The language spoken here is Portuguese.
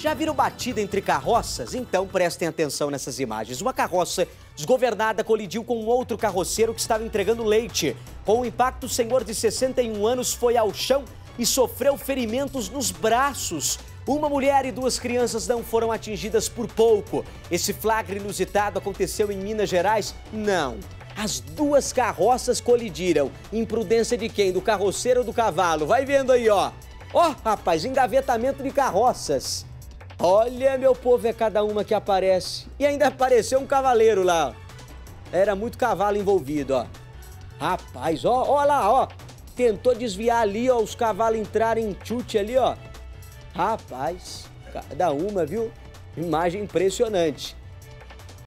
Já viram batida entre carroças? Então prestem atenção nessas imagens. Uma carroça desgovernada colidiu com um outro carroceiro que estava entregando leite. Com o impacto, o senhor de 61 anos foi ao chão e sofreu ferimentos nos braços. Uma mulher e duas crianças não foram atingidas por pouco. Esse flagra inusitado aconteceu em Minas Gerais? Não. As duas carroças colidiram. Imprudência de quem? Do carroceiro ou do cavalo? Vai vendo aí, ó. Ó, rapaz, engavetamento de carroças. Olha, meu povo, é cada uma que aparece. E ainda apareceu um cavaleiro lá, ó. Era muito cavalo envolvido, ó. Rapaz, ó lá, ó. Tentou desviar ali, ó, os cavalos entrarem em chute ali, ó. Rapaz, cada uma, viu? Imagem impressionante.